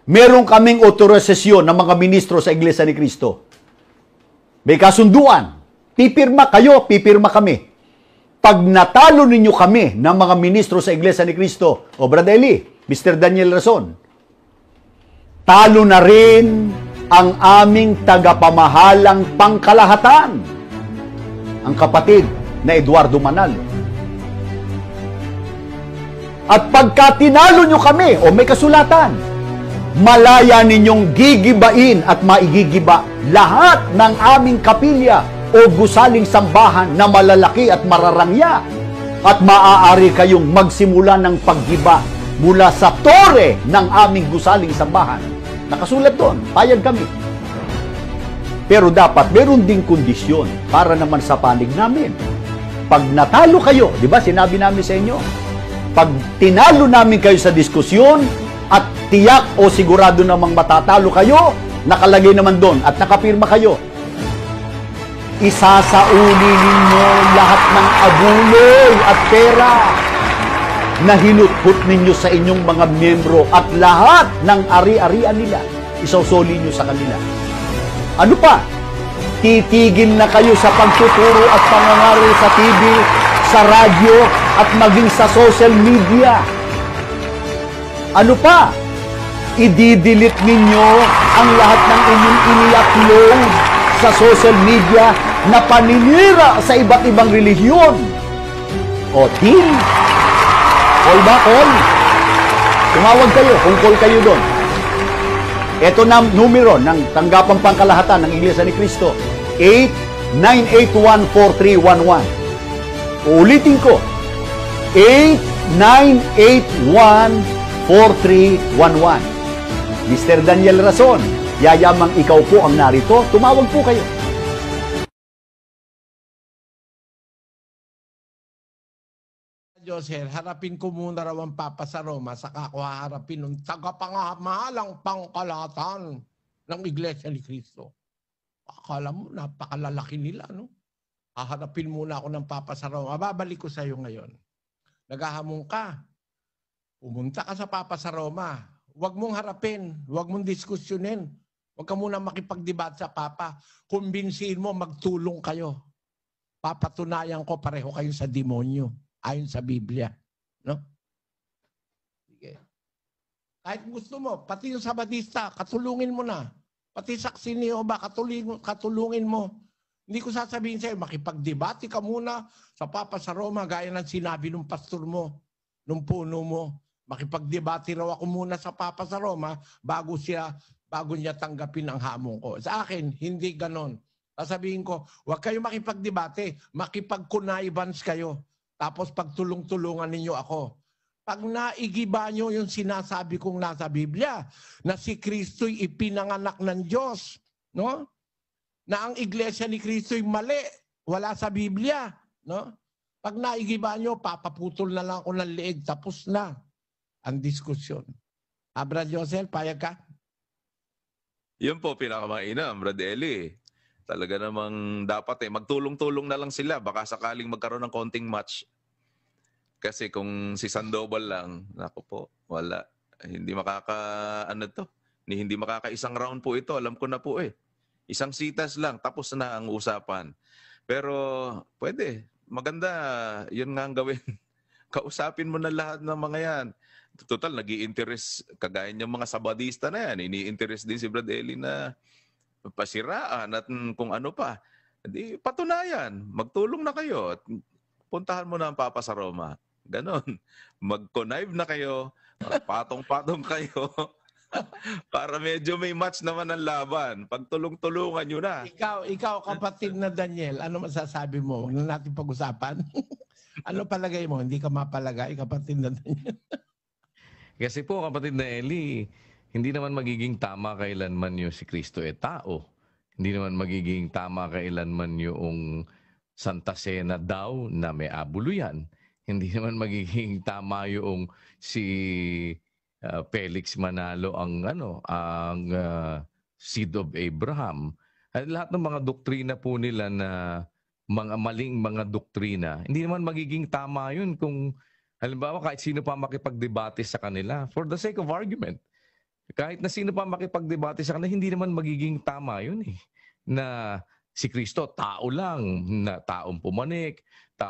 meron kaming otorisasyon ng mga ministro sa Iglesia ni Cristo. May kasunduan. Pipirma kayo, pipirma kami. Pag natalo ninyo kami ng mga ministro sa Iglesia ni Cristo, o Brad Eli, Mr. Daniel Rason, talo na rin ang aming tagapamahalang pangkalahatan, ang kapatid na Eduardo Manalo. At pagka tinalo nyo kami, o may kasulatan, malaya ninyong gigibain at maigigiba lahat ng aming kapilya o gusaling sambahan na malalaki at mararangya. At maaari kayong magsimula ng paggiba mula sa tore ng aming gusaling sambahan. Nakasulat doon, payag kami. Pero dapat meron ding kondisyon para naman sa panig namin. Pag natalo kayo, di ba sinabi namin sa inyo, pag tinalo namin kayo sa diskusyon at tiyak o sigurado namang matatalo kayo, nakalagay naman doon at nakapirma kayo, isasauli ninyo lahat ng abuloy at pera na hinuthut ninyo sa inyong mga miyembro at lahat ng ari-arian nila, isausoli nyo sa kanila. Ano pa? Titigil na kayo sa pagtuturo at pangangaral sa TV, sa radyo, at maging sa social media. Ano pa? I-delete ninyo ang lahat ng inyong ini-upload sa social media na paninira sa iba't ibang relihiyon. O, deal? Call ba? Call? Tumawag kayo, kung call kayo doon. Ito na numero ng tanggapang pangkalahatan ng Iglesia ni Cristo, 89814311. Uulitin ko, 89814311. Mr. Daniel Rason, yayamang ikaw po ang narito, tumawag po kayo. Josel, harapin ko muna raw ang Papa sa Roma, saka ako haharapin ng tagapangamahalang pangkalahatan ng Iglesia ni Cristo. Akala mo, napakalalaki nila, no? Haharapin muna ako ng Papa sa Roma. Babalik ko sa iyo ngayon. Naghahamon ka. Pumunta ka sa Papa sa Roma. Huwag mong harapin. Huwag mong diskusyonin. Huwag ka muna makipagdebat sa Papa. Kumbinsihin mo, magtulong kayo. Papatunayan ko pareho kayo sa demonyo. Ayon sa Biblia. No? Sige. Kahit gusto mo, pati yung Sabadista, katulungin mo na. Pati saksi ni Jehovah, katulungin mo. Hindi ko sasabihin sa'yo, makipagdebate ka muna sa Papa sa Roma, gaya ng sinabi ng pastor mo, ng puno mo. Makipagdebate raw ako muna sa Papa sa Roma bago niya tanggapin ang hamon ko. Sa akin, hindi ganon. Sasabihin ko, huwag kayo makipagdebate, makipagkunaibans kayo. Tapos pagtulong-tulungan ninyo ako. Pag naigiba nyo yung sinasabi kong nasa Biblia, na si Kristo'y ipinanganak ng Diyos, no? Na ang Iglesia ni Kristo'y mali, wala sa Biblia, no? Pag naigiba nyo, papaputol na lang ako ng leeg, tapos na ang diskusyon. Brad Josel, payag ka? Yun po, pinakamainam, Brad Eli. Talaga namang dapat magtulong-tulong na lang sila. Baka sakaling magkaroon ng konting match. Kasi kung si Sandoval lang, naku po, wala. Hindi makakaisang round po ito. Alam ko na po eh. Isang sitas lang, tapos na ang usapan. Pero pwede, maganda, yun nga ang gawin. Kausapin mo na lahat ng mga yan. Total, nag-i-interest, kagaya niyang mga Sabadista na yan. Ini-interest din si Brad Eli na pasiraan at kung ano pa. Hindi, patunayan. Magtulong na kayo. At puntahan mo na ang Papa sa Roma. Ganon. Mag-connive na kayo. Patong-patong kayo. Para medyo may match naman ang laban. Pagtulong-tulungan nyo na. Ikaw kapatid na Daniel, ano masasabi mo? Huwag na natin pag-usapan. Ano palagay mo? Hindi ka mapalagay, kapatid na Daniel. Kasi po, kapatid na Eli, hindi naman magiging tama kailanman yung si Kristo tao. Hindi naman magiging tama kailanman yung Santa Cena daw na may abuluyan. Hindi naman magiging tama yung si Felix Manalo ang seed of Abraham. At lahat ng mga doktrina po nila na mga maling mga doktrina, hindi naman magiging tama yun kung halimbawa kahit sino pa makipagdebate sa kanila for the sake of argument. Kahit na sino pa makipagdebate sa kanila, hindi naman magiging tama yun eh. Na si Kristo, tao lang, na taong pumanik,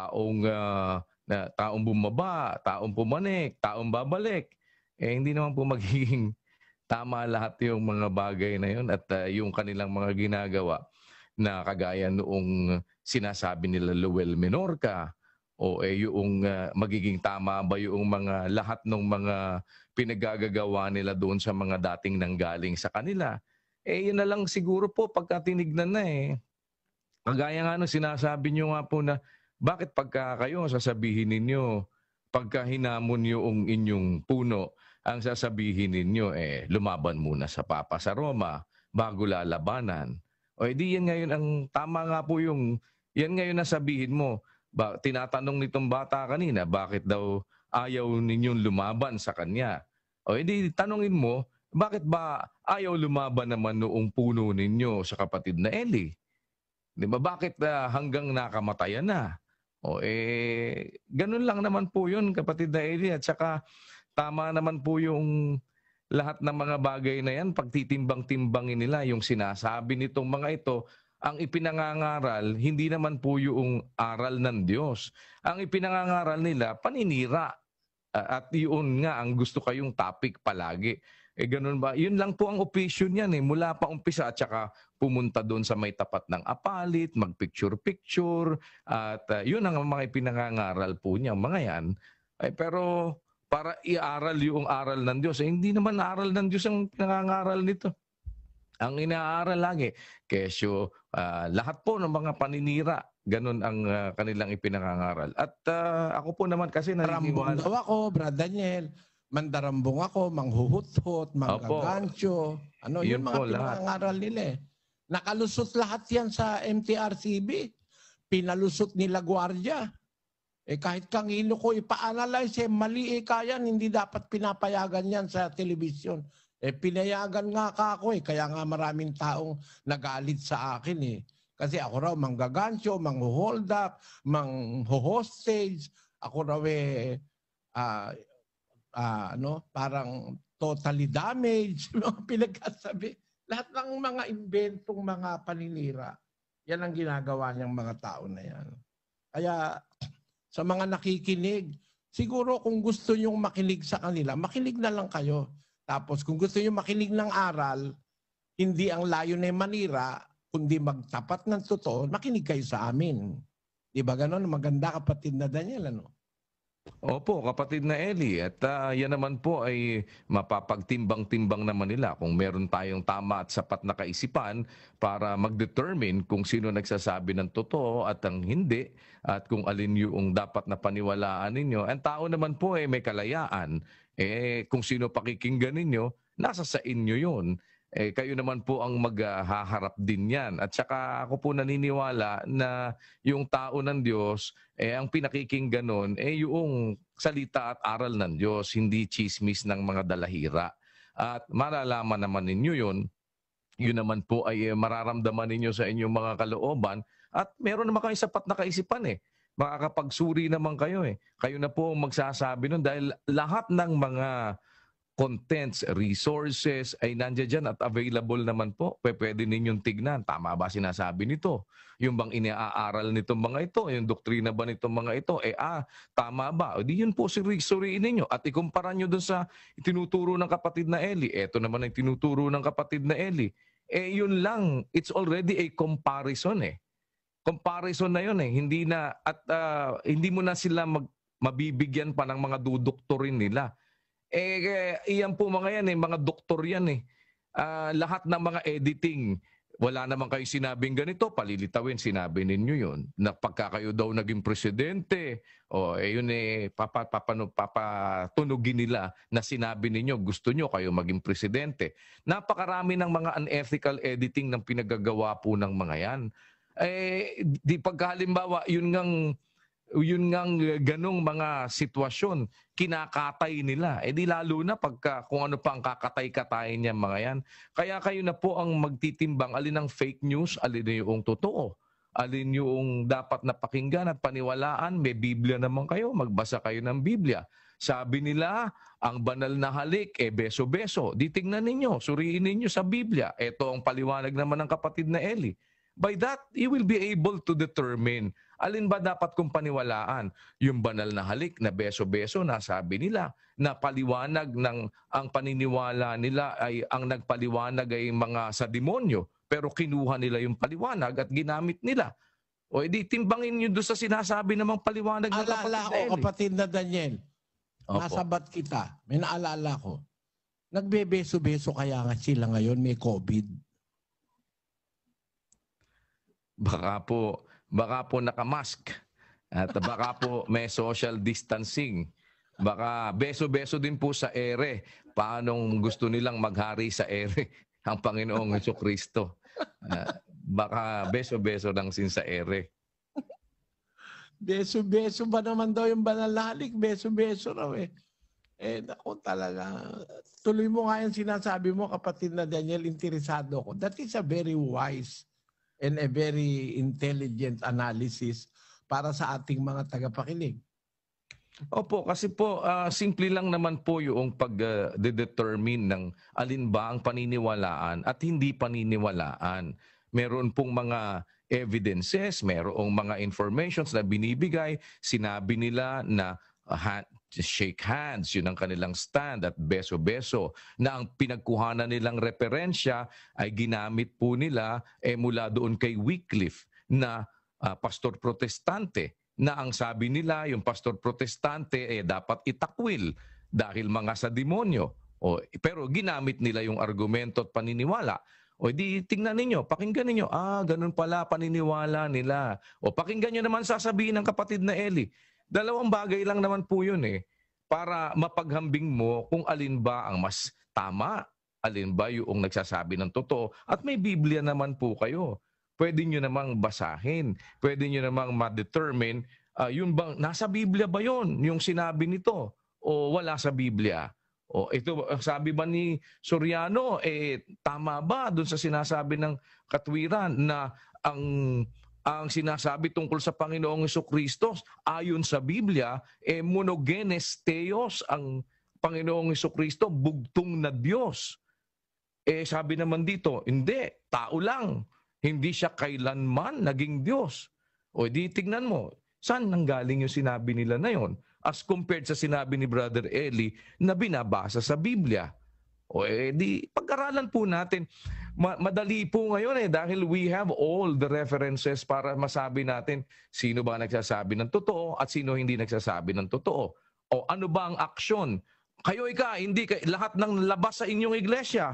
taong bumaba, taong pumanik, taong babalik. Eh hindi naman po magiging tama lahat yung mga bagay na yun at yung kanilang mga ginagawa na kagaya noong sinasabi nila Lowell Menorca o yung magiging tama ba yung mga lahat ng mga pinagagagawa nila doon sa mga dating nanggaling sa kanila. Eh yun na lang siguro po pagka tinignan na eh. Kagaya nga nung sinasabi nyo nga po na bakit pagka kayo sasabihin ninyo pagka hinamon yung inyong puno, ang sasabihin ninyo lumaban muna sa Papa sa Roma bago lalabanan. O edi yan ngayon ang tama nga po yung yan ngayon na sabihin mo. Tinatanong nitong bata kanina bakit daw ayaw ninyong lumaban sa kanya. O edi tanongin mo bakit ba ayaw lumaban naman noong puno ninyo sa kapatid na Eli? Di ba bakit hanggang nakamatayan na? O ganun lang naman po yun kapatid na Eli at saka tama naman po yung lahat ng mga bagay na yan pagtitimbang-timbangin nila yung sinasabi nitong mga ito ang ipinangangaral hindi naman po yung aral ng Diyos. Ang ipinangangaral nila paninira at yun nga ang gusto kayong topic palagi. Ganun ba? Yun lang po ang opisyon yan mula pa umpisa at saka pumunta doon sa may tapat ng apalit, magpicture-picture at yun ang mga ipinangangaral po niya mga yan. Pero para iaral yung aral ng Diyos, hindi naman aral ng Diyos ang pinangangaral nito. Ang inaaral lagi, kesyo lahat po ng mga paninira, ganun ang kanilang ipinangangaral. At ako po naman kasi Mandarambong daw ako, Brad Daniel. Mandarambong ako, manghuhut-hut, manggagancho. Ano, yun mga pinangangaral nila eh. Nakalusot lahat yan sa MTRCB. Pinalusot nila gwardiya. Kahit kanino ko ipa-analyze, mali kayan, hindi dapat pinapayagan yan sa telebisyon. Pinayagan nga ako kaya nga maraming taong nagalit sa akin Kasi ako raw manggagancho, manghold up, mangho-hostage. Ako raw parang totally damaged, mga pinagkasabi. Lahat ng mga inventong mga paninira, yan ang ginagawa niyang mga tao na yan. Kaya sa mga nakikinig, siguro kung gusto niyong makinig sa kanila, makinig na lang kayo. Tapos kung gusto niyong makinig ng aral, hindi ang layo na manira, kundi magtapat ng totoo, makinig kayo sa amin. Di ba ganon? Maganda kapatid na Daniel, ano? Opo, kapatid na Eli. At yan naman po ay mapapagtimbang-timbang naman nila kung meron tayong tama at sapat na kaisipan para mag-determine kung sino nagsasabi ng totoo at ang hindi at kung alin yung dapat na paniwalaan ninyo. Ang tao naman po may kalayaan. Kung sino pakikinggan ninyo, nasa sa inyo yun. Kayo naman po ang maghaharap din yan. At saka ako po naniniwala na yung tao ng Diyos, ang pinakikinggan nun, yung salita at aral ng Diyos, hindi chismis ng mga dalahira. At malalaman naman ninyo yun, yun naman po ay mararamdaman ninyo sa inyong mga kalooban at meron naman kayong sapat na kaisipan Makakapagsuri naman kayo Kayo na po ang magsasabi nun dahil lahat ng mga contents, resources ay nandiyan dyan at available naman po. Pwede ninyong tignan. Tama ba sinasabi nito? Yung bang iniaaral nitong mga ito? Yung doktrina ba nitong mga ito? Tama ba? O di yun po suriin ninyo. At ikumpara nyo dun sa tinuturo ng kapatid na Eli. Ito naman ang tinuturo ng kapatid na Eli. Yun lang. It's already a comparison Comparison na yun Hindi na, at hindi mo na sila mabibigyan pa ng mga duduktorin nila. Iyan po mga yan mga doktor yan lahat ng mga editing, wala naman kayo sinabing ganito, palilitawin, sinabi ninyo yun. Na pagka kayo daw naging presidente, yun papatunugin nila na sinabi ninyo, gusto nyo kayo maging presidente. Napakarami ng mga unethical editing ng pinagagawa po ng mga yan. Di pagkahalimbawa, yun ngang ganong mga sitwasyon, kinakatay nila. Di lalo na pagka kung ano pa ang kakatay-katayin niya mga yan. Kaya kayo na po ang magtitimbang alin ang fake news, alin yung totoo. alin yung dapat na pakinggan at paniwalaan. May Biblia naman kayo, magbasa kayo ng Biblia. Sabi nila, ang banal na halik, beso-beso. Di tingnan ninyo, suriin ninyo sa Biblia. Ito ang paliwanag naman ng kapatid na Eli. By that, you will be able to determine alin ba dapat kong paniwalaan. Yung banal na halik na beso-beso na sabi nila na paliwanag ng ang paniniwala nila ay ang nagpaliwanag ay mga sa demonyo. Pero kinuha nila yung paliwanag at ginamit nila. O edi timbangin nyo doon sa sinasabi namang paliwanag ng kapatid Alala na ko, Eli. kapatid na Daniel, Opo. nasabat kita. May naalala ko. Nagbebeso-beso kaya nga sila ngayon, may COVID. Baka po nakamask at baka po may social distancing. Baka beso-beso din po sa ere. Paanong gusto nilang maghari sa ere ang Panginoong Jesucristo. Baka beso-beso lang sin sa ere. Beso-beso ba naman daw yung banal na halik? Beso-beso raw eh. Naku talaga. Tuloy mo nga yung sinasabi mo, kapatid na Daniel, interesado ko. That is a very wise and a very intelligent analysis para sa ating mga tagapakinig. Opo, kasi po, simple lang naman po yung pag-determine ng alin ba ang paniniwalaan at hindi paniniwalaan. Meron pong mga evidences, merong mga informations na binibigay. Sinabi nila na shake hands, yun ang kanilang stand at beso-beso, na ang pinagkuhanan nilang referensya ay ginamit po nila mula doon kay Wycliffe na pastor protestante, na ang sabi nila yung pastor protestante dapat itakwil dahil mga sa demonyo. Pero ginamit nila yung argumento at paniniwala. O di tingnan ninyo, pakinggan ninyo, ganun pala paniniwala nila. O pakinggan nyo naman sasabihin ng kapatid na Eli. Dalawang bagay lang naman po yun para mapaghambing mo kung alin ba ang mas tama, alin ba yung nagsasabi ng totoo. At may Biblia naman po kayo. Pwede nyo namang basahin. Pwede nyo namang ma-determine, yun bang, nasa Biblia ba yun, yung sinabi nito? O wala sa Biblia? O ito, sabi ba ni Soriano, tama ba dun sa sinasabi ng katwiran na ang sinasabi tungkol sa Panginoong Jesucristo ayon sa Biblia, monogenes theos ang Panginoong Jesucristo, bugtong na Diyos. Sabi naman dito, hindi, tao lang. Hindi siya kailanman naging Diyos. O di tignan mo, saan nanggaling yung sinabi nila na yon? As compared sa sinabi ni Brother Eli na binabasa sa Biblia. O di pag-aralan po natin. Madali po ngayon dahil we have all the references para masabi natin sino ba nagsasabi ng totoo at sino hindi nagsasabi ng totoo. O ano ba ang aksyon? Kayo hindi lahat ng labas sa inyong iglesia,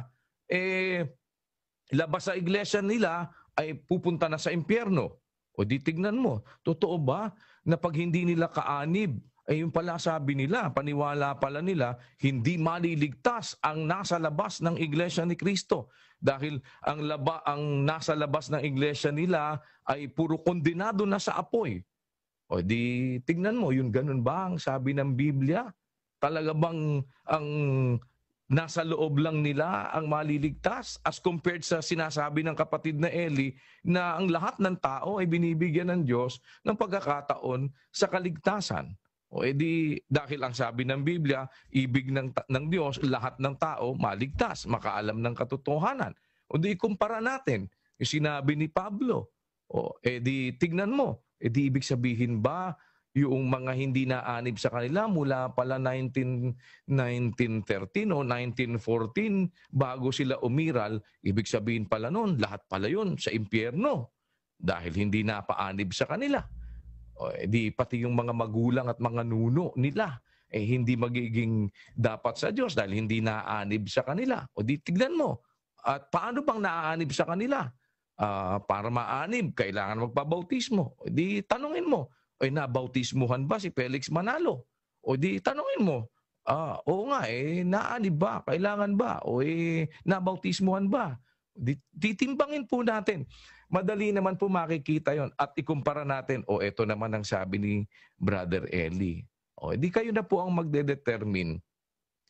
labas sa iglesia nila ay pupunta na sa impyerno. O di tignan mo, totoo ba na pag hindi nila kaanib, yung pala sabi nila, paniwala pala nila, hindi maliligtas ang nasa labas ng iglesia ni Kristo. Dahil ang nasa labas ng iglesia nila ay puro kondenado na sa apoy. O di tignan mo, yun ganun ba ang sabi ng Biblia? Talaga bang ang nasa loob lang nila ang maliligtas as compared sa sinasabi ng kapatid na Eli na ang lahat ng tao ay binibigyan ng Diyos ng pagkakataon sa kaligtasan. O edi dahil ang sabi ng Biblia, ibig ng Diyos, lahat ng tao maligtas, makaalam ng katotohanan. O di kumpara natin yung sinabi ni Pablo. O edi tignan mo, edi ibig sabihin ba yung mga hindi naanib sa kanila mula pala 1913 o 1914 bago sila umiral, ibig sabihin pala noon, lahat pala yun sa impyerno dahil hindi napaanib sa kanila. O, di pati yung mga magulang at mga nuno nila hindi magiging dapat sa Diyos dahil hindi naanib sa kanila. O di tignan mo, at paano bang naaanib sa kanila? Para maanib, kailangan magpabautismo. O di tanungin mo, nabautismuhan ba si Felix Manalo? O di tanungin mo, oo nga, naanib ba? Kailangan ba? O nabautismuhan ba? Titimbangin po natin. Madali naman po makikita yon at ikumpara natin, ito naman ang sabi ni Brother Eli. Di kayo na po ang magdedetermine.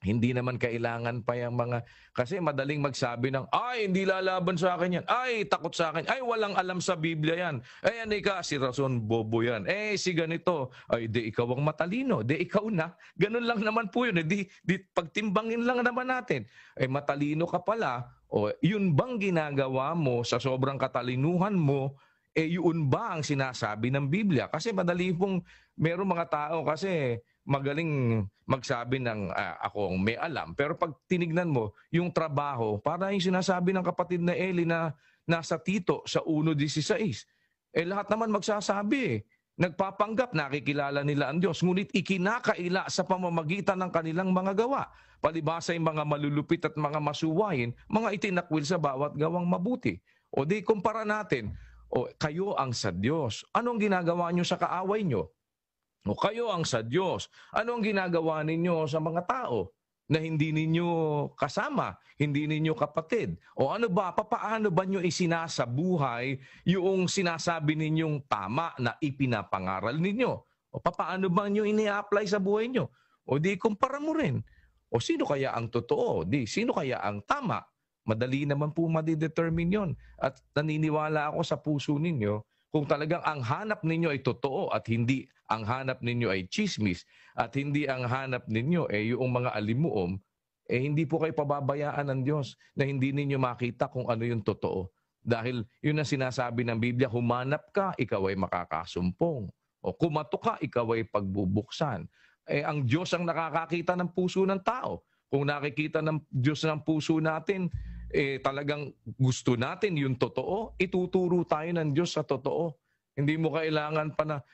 Hindi naman kailangan pa yung mga, kasi madaling magsabi ng, ay, hindi lalaban sa akin yan. Ay, takot sa akin. Ay, walang alam sa Biblia yan. Ay, si Rason, bobo yan. Si ganito. Ay, di ikaw ang matalino. Di ikaw na. Ganun lang naman po yun. Di pagtimbangin lang naman natin. Matalino ka pala. O, yun bang ginagawa mo sa sobrang katalinuhan mo, yun ba ang sinasabi ng Biblia? Kasi madali pong, meron mga tao kasi, magaling magsabi ng ako ang may alam. Pero pag tinignan mo, yung trabaho, para yung sinasabi ng kapatid na Eli na nasa Tito sa 1:16. Lahat naman magsasabi. Nagpapanggap, nakikilala nila ang Diyos. Ngunit ikinakaila sa pamamagitan ng kanilang mga gawa. Palibasa yung mga malulupit at mga masuwayin, mga itinakwil sa bawat gawang mabuti. O di kumpara natin, kayo ang sa Diyos. Anong ginagawa nyo sa kaaway nyo? O kayo ang sa Diyos. Ano ang ginagawa ninyo sa mga tao na hindi ninyo kasama, hindi ninyo kapatid? O ano ba, paano ba nyo isinasabuhay yung sinasabi ninyong tama na ipinapangaral ninyo? O paano ba nyo ini-apply sa buhay nyo? O di kumpara mo rin. O sino kaya ang totoo? Di sino kaya ang tama? Madali naman po madidetermine yon. At naniniwala ako sa puso ninyo, kung talagang ang hanap ninyo ay totoo at hindi ang hanap ninyo ay chismis at hindi ang hanap ninyo ay yung mga alimuom, hindi po kayo pababayaan ng Diyos na hindi ninyo makita kung ano yung totoo. Dahil yun ang sinasabi ng Biblia, humanap ka, ikaw ay makakasumpong. O kumato ka, ikaw ay pagbubuksan. Ang Diyos ang nakakakita ng puso ng tao. Kung nakikita ng Diyos ng puso natin, talagang gusto natin yung totoo, ituturo tayo ng Diyos sa totoo. Hindi mo kailangan pa na,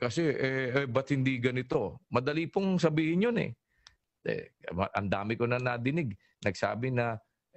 ba't hindi ganito? Madali pong sabihin yun . Ang dami ko na nadinig. Nagsabi na,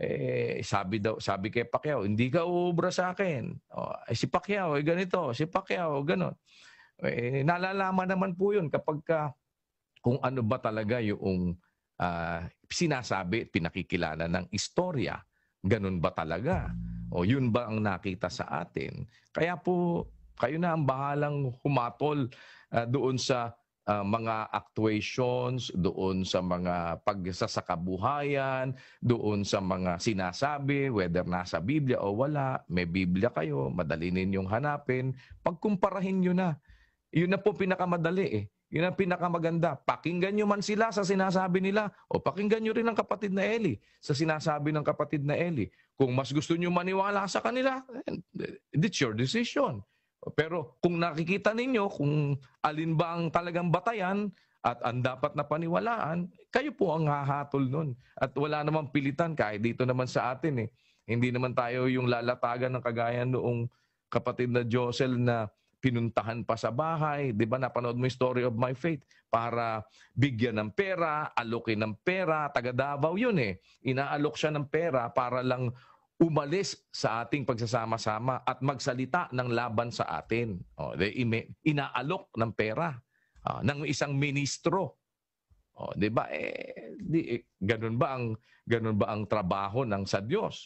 sabi kay Pacquiao, hindi ka uubra sa akin. Si Pacquiao, ganito. Si Pacquiao, ganon. Nalalaman naman po yun kapag kung ano ba talaga yung sinasabi, pinakikilala ng istorya. Ganun ba talaga? O yun ba ang nakita sa atin? Kaya po, kayo na ang bahalang humatol doon sa mga actuations, doon sa mga pagsasakabuhayan, doon sa mga sinasabi, whether nasa Biblia o wala, may Biblia kayo, madali ninyong hanapin, pagkumparahin nyo na. Yun na po pinakamadali . Yun ang pinakamaganda. Pakinggan nyo man sila sa sinasabi nila o pakinggan nyo rin ang kapatid na Eli sa sinasabi ng kapatid na Eli. Kung mas gusto nyo maniwala sa kanila, it's your decision. Pero kung nakikita ninyo kung alin ba ang talagang batayan at ang dapat na paniwalaan, kayo po ang hahatol nun. At wala namang pilitan kahit dito naman sa atin . Hindi naman tayo yung lalatagan ng kagaya noong kapatid na Josel na pinuntahan pa sa bahay. Di ba napanood mo yung Story of My Faith? Para bigyan ng pera, alokin ng pera, taga Davao yun . Inaalok siya ng pera para lang umalis sa ating pagsasama-sama at magsalita ng laban sa atin. Inaalok ng pera ng isang ministro. Di ba? Ganun ba ang trabaho ng sa Diyos?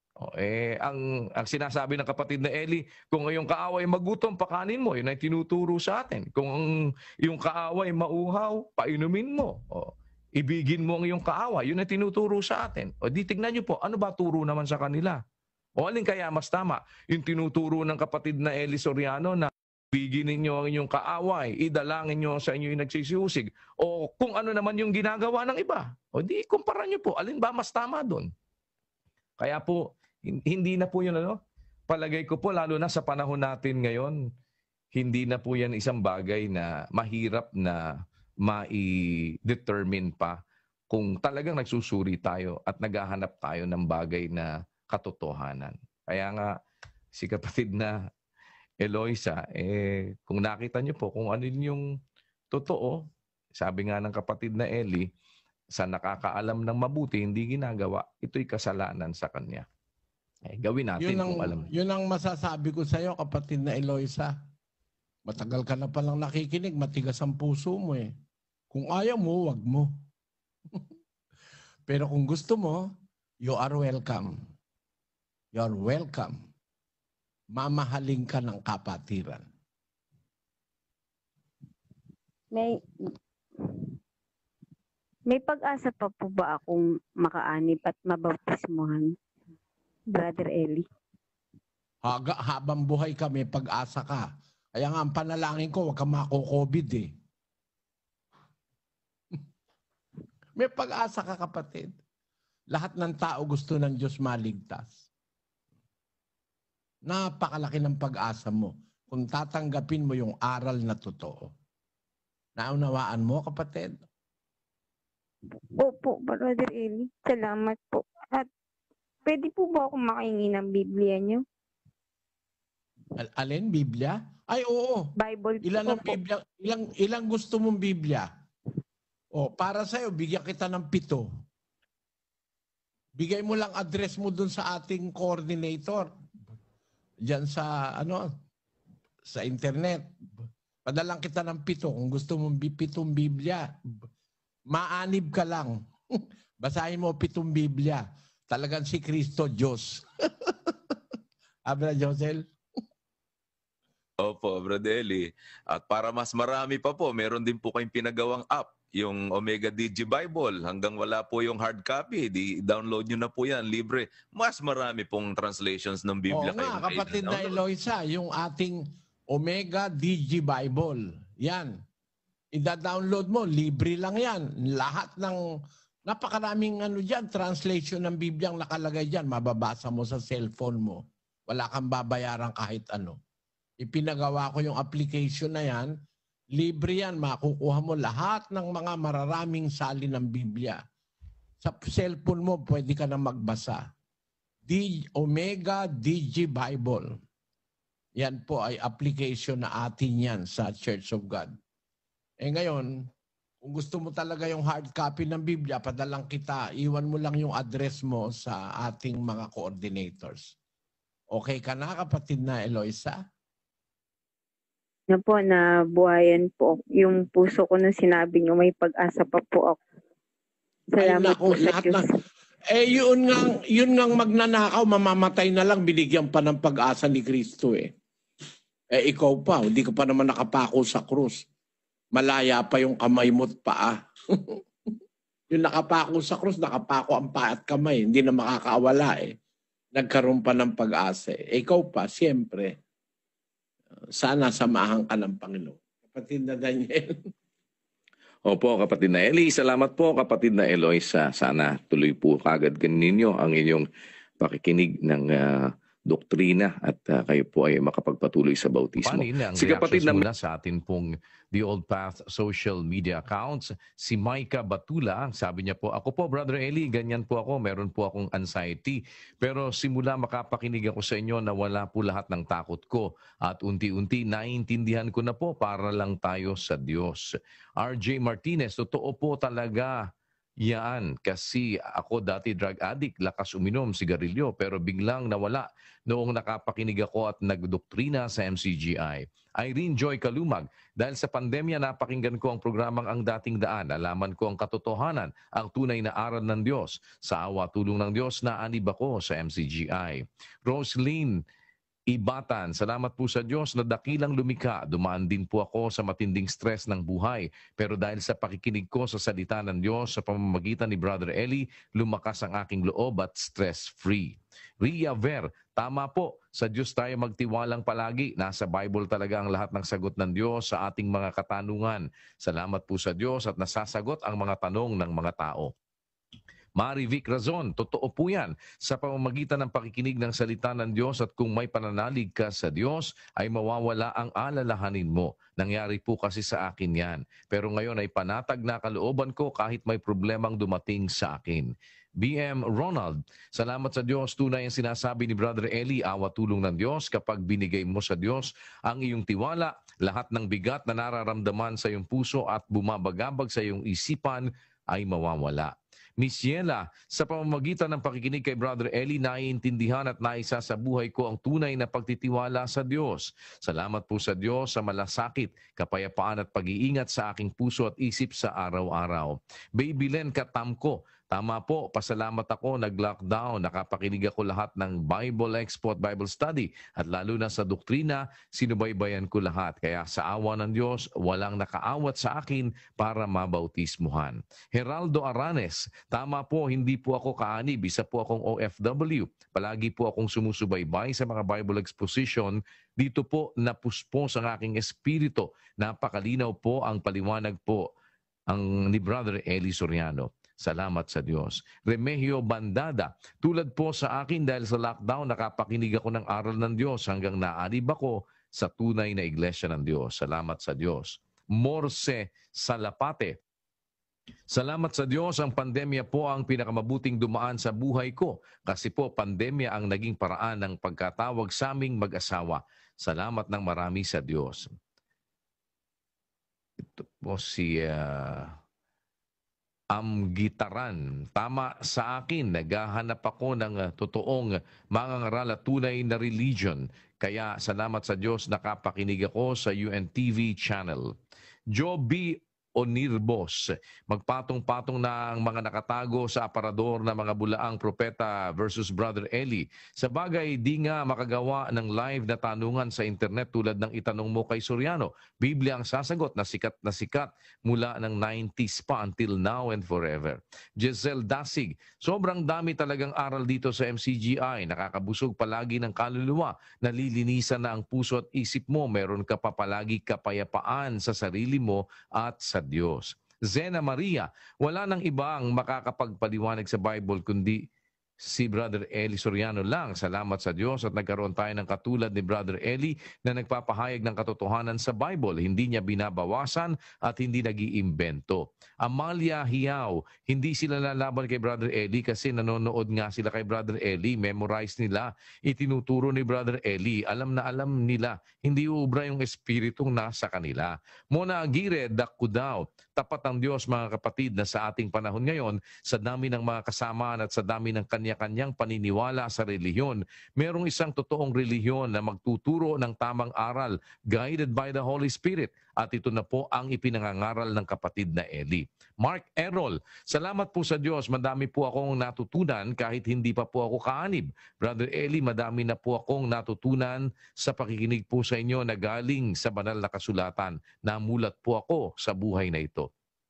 Ang sinasabi ng kapatid na Eli, kung ngayong kaaway magutom, pakanin mo. Yun ay tinuturo sa atin. Kung yung kaaway mauhaw, painumin mo. Ibigin mo ang iyong kaaway. Yun ay tinuturo sa atin. Di tignan nyo po, ano ba turo naman sa kanila? Alin kaya mas tama? Yung tinuturo ng kapatid na Eli Soriano na ibigin ninyo ang inyong kaaway, idalangin nyo sa inyo yung nagsisiusig. O kung ano naman yung ginagawa ng iba. Di kumpara nyo po, alin ba mas tama doon? Kaya po, hindi na po yun, palagay ko po, lalo na sa panahon natin ngayon, hindi na po yan isang bagay na mahirap na mai-determine pa kung talagang nagsusuri tayo at naghahanap tayo ng bagay na katotohanan. Kaya nga, si kapatid na Eloisa, kung nakita niyo po kung ano yung totoo, sabi nga ng kapatid na Eli, sa nakakaalam ng mabuti, hindi ginagawa, ito'y kasalanan sa kanya. Gawin natin kung alam. Yun ang masasabi ko sa iyo, kapatid na Eloisa. Matagal ka na palang nakikinig, matigas ang puso mo . Kung ayaw mo, wag mo. Pero kung gusto mo, you are welcome. You are welcome. Mamahalin ka ng kapatiran. May pag-asa pa po ba akong makaanib at mabautismuhan, Brother Eli? Habang buhay ka, may pag-asa ka. Kaya nga, ang panalangin ko, huwag ka mako-COVID eh. May pag-asa ka, kapatid. Lahat ng tao gusto ng Diyos maligtas. Napakalaki ng pag-asa mo kung tatanggapin mo yung aral na totoo. Naunawaan mo, kapatid? Opo, Brother Eli. Salamat po. At pwede po ba ako makahingi ng Biblia niyo? Alin? Biblia? Ay, oo. Bible po. Ilan ang Opo. Biblia? Ilang gusto mong Biblia? O, para sa'yo, bigyan kita ng 7. Bigay mo lang address mo dun sa ating coordinator. Diyan sa, sa internet. Padalang kita ng 7 kung gusto mong 7 Biblia. Maanib ka lang. Basahin mo 7 Biblia. Talagang si Kristo, Diyos. Abra Josel? Opo, Brother Eli. At para mas marami pa po, meron din po kayong pinagawang app, yung Omega Digi Bible. Hanggang wala po yung hard copy, download nyo na po yan, libre. Mas marami pong translations ng Biblia. Oo nga, kapatid na Eloisa, yung ating Omega Digi Bible. Yan. Ida-download mo, libre lang yan. Lahat ng, napakaraming dyan, translation ng Biblia ang nakalagay dyan. Mababasa mo sa cellphone mo. Wala kang babayaran kahit ano. Ipinagawa ko yung application na yan. Libre yan, makukuha mo lahat ng mga mararaming salin ng Biblia. Sa cellphone mo, pwede ka na magbasa. Omega Digi Bible. Yan po ay application na atin yan sa Church of God. Ngayon, kung gusto mo talaga yung hard copy ng Biblia, padalang kita, iwan mo lang yung address mo sa ating mga coordinators. Okay ka na, kapatid na Eloisa? Na po, na buhayan po yung puso ko nung sinabi niyo, may pag-asa pa po ako. Salamat po sa Diyos. Yun ngang magnanakaw, mamamatay na lang, binigyan pa ng pag-asa ni Kristo eh. Ikaw pa, hindi ka pa naman nakapako sa krus. Malaya pa yung kamay mo't paa. Yung nakapako sa krus, nakapako ang paa at kamay, hindi na makakawala eh. Nagkaroon pa ng pag-asa eh. Ikaw pa, siyempre. Sana samahan ka ng Panginoon. Kapatid na Daniel. Opo, kapatid na Eli. Salamat po, kapatid na Eloisa. Sana tuloy po kagad ninyo ang inyong pakikinig ng doktrina at kayo po ay makapagpatuloy sa bautismo. Ang Si kapatid na mula sa atin pong The Old Path social media accounts, si Micah Batula, sabi niya po, ako po Brother Eli, ganyan po ako, meron po akong anxiety. Pero simula makapakinig ako sa inyo, nawala po lahat ng takot ko. At unti-unti naiintindihan ko na po, para lang tayo sa Diyos. RJ Martinez, totoo po talaga yan, kasi ako dati drug addict, lakas uminom, sigarilyo, pero biglang nawala noong nakapakinig ako at nagdoktrina sa MCGI. Irene Joy Kalumag, dahil sa pandemya napakinggan ko ang programang Ang Dating Daan, nalaman ko ang katotohanan, ang tunay na aral ng Diyos. Sa awa tulong ng Diyos, naanib ako sa MCGI. Roslyn Ibatan, salamat po sa Diyos na dakilang lumikha. Dumaan din po ako sa matinding stress ng buhay. Pero dahil sa pakikinig ko sa salita ng Diyos sa pamamagitan ni Brother Eli, lumakas ang aking loob at stress-free. Ria Ver, tama po. Sa Diyos tayo magtiwalang palagi. Nasa Bible talaga ang lahat ng sagot ng Diyos sa ating mga katanungan. Salamat po sa Diyos at nasasagot ang mga tanong ng mga tao. Mari Vic Razon, totoo po yan. Sa pamamagitan ng pakikinig ng salita ng Diyos at kung may pananalig ka sa Diyos, ay mawawala ang alalahanin mo. Nangyari po kasi sa akin yan. Pero ngayon ay panatag na kalooban ko kahit may problemang dumating sa akin. BM Ronald, salamat sa Diyos. Tunay ang sinasabi ni Brother Eli, awa tulong ng Diyos. Kapag binigay mo sa Diyos ang iyong tiwala, lahat ng bigat na nararamdaman sa iyong puso at bumabagabag sa iyong isipan ay mawawala. Miss Yela, sa pamamagitan ng pakikinig kay Brother Eli, naiintindihan at naisa sa buhay ko ang tunay na pagtitiwala sa Diyos. Salamat po sa Diyos sa malasakit, kapayapaan at pag-iingat sa aking puso at isip sa araw-araw. Baby Len Katamko, Tama po, pasalamat ako, nag-lockdown, nakapakinig ako lahat ng Bible Expo at Bible Study at lalo na sa doktrina, sinubaybayan ko lahat. Kaya sa awa ng Diyos, walang nakaawat sa akin para mabautismuhan. Geraldo Aranes, tama po, hindi po ako kaanib, isa po akong OFW. Palagi po akong sumusubaybay sa mga Bible Exposition. Dito po napuspos ang aking espiritu. Napakalinaw po ang paliwanag po ni Brother Eli Soriano. Salamat sa Diyos. Remigio Bandada, tulad po sa akin dahil sa lockdown, nakapakinig ako ng aral ng Diyos hanggang naanib ako sa tunay na iglesia ng Diyos. Salamat sa Diyos. Morse Salapate, salamat sa Diyos, ang pandemya po ang pinakamabuting dumaan sa buhay ko kasi po pandemya ang naging paraan ng pagkatawag sa aming mag-asawa. Salamat ng marami sa Diyos. Ito po si Amgitaran. Tama sa akin, naghahanap ako ng totoong mangangaral at tunay na religion. Kaya salamat sa Diyos, nakapakinig ako sa UNTV channel. Joby Onirbos, magpatong-patong na ang mga nakatago sa aparador na mga bulaang propeta versus Brother Eli. Sa bagay, di nga makagawa ng live na tanungan sa internet tulad ng itanong mo kay Soriano. Biblia ang sasagot na sikat mula ng 90s pa until now and forever. Giselle Dasig, sobrang dami talagang aral dito sa MCGI. Nakakabusog palagi ng kaluluwa. Nalilinisan na ang puso at isip mo. Meron ka pa palagi kapayapaan sa sarili mo at sa Diyos. Zena Maria, wala nang ibang makakapagpaliwanag sa Bible kundi si Brother Eli Soriano lang. Salamat sa Diyos at nagkaroon tayo ng katulad ni Brother Eli na nagpapahayag ng katotohanan sa Bible. Hindi niya binabawasan at hindi nag-iimbento. Amalia Hiao, hindi sila lalaban kay Brother Eli kasi nanonood nga sila kay Brother Eli. Memorize nila. Itinuturo ni Brother Eli. Alam na alam nila. Hindi uubra yung espiritong nasa kanila. Mona Aguirre, dakko daw. Tapat ang Diyos mga kapatid na sa ating panahon ngayon, sa dami ng mga kasamaan at sa dami ng kanya-kanyang paniniwala sa relihiyon, merong isang totoong relihiyon na magtuturo ng tamang aral, guided by the Holy Spirit. At ito na po ang ipinangangaral ng kapatid na Eli. Mark Errol, salamat po sa Diyos. Madami po akong natutunan kahit hindi pa po ako kaanib. Brother Eli, madami na po akong natutunan sa pakikinig po sa inyo na galing sa banal na kasulatan. Namulat po ako sa buhay na ito.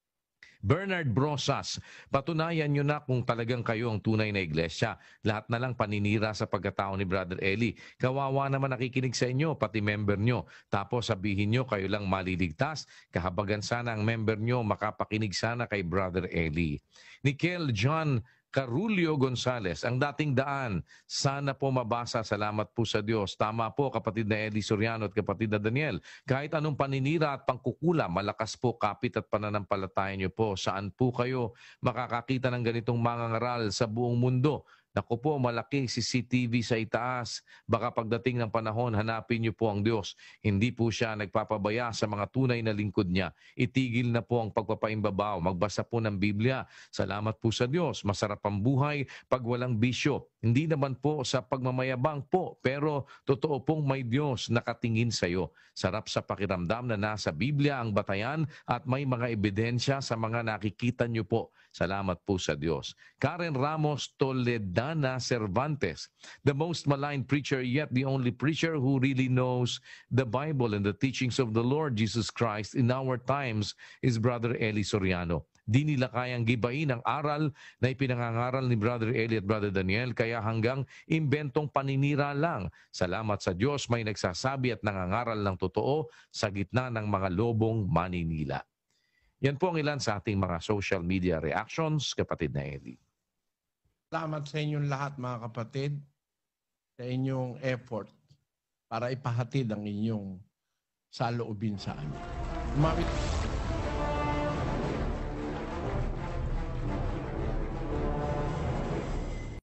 Bernard Brosas, patunayan nyo na kung talagang kayo ang tunay na iglesia. Lahat na lang paninira sa pagkatao ni Brother Eli. Kawawa naman nakikinig sa inyo, pati member nyo. Tapos sabihin nyo kayo lang maliligtas. Kahabagan sana ang member nyo, makapakinig sana kay Brother Eli. Nikel John Carulio Gonzales, ang dating daan, sana po mabasa. Salamat po sa Diyos. Tama po kapatid na Eli Soriano at kapatid na Daniel. Kahit anong paninira at pangkukula, malakas po kapit at pananampalataya niyo po. Saan po kayo makakakita ng ganitong mangangaral sa buong mundo? Naku po, malaking CCTV sa itaas. Baka pagdating ng panahon, hanapin niyo po ang Diyos. Hindi po siya nagpapabaya sa mga tunay na lingkod niya. Itigil na po ang pagpapaimbabaw. Magbasa po ng Biblia. Salamat po sa Diyos. Masarap ang buhay pag walang bisyo. Hindi naman po sa pagmamayabang po, pero totoo pong may Diyos nakatingin sa iyo. Sarap sa pakiramdam na nasa Biblia ang batayan at may mga ebidensya sa mga nakikita niyo po. Salamat po sa Diyos. Karen Ramos Toledana Cervantes, the most maligned preacher yet the only preacher who really knows the Bible and the teachings of the Lord Jesus Christ in our times is Brother Eli Soriano. Di nila kayang gibain ang aral na ipinangangaral ni Brother Eli at Brother Daniel, kaya hanggang imbentong paninira lang. Salamat sa Diyos, may nagsasabi at nangangaral ng totoo sa gitna ng mga lobong maninila. Yan po ang ilan sa ating mga social media reactions, kapatid na Eli. Salamat sa inyong lahat mga kapatid, sa inyong effort para ipahatid ang inyong saloobin sa amin.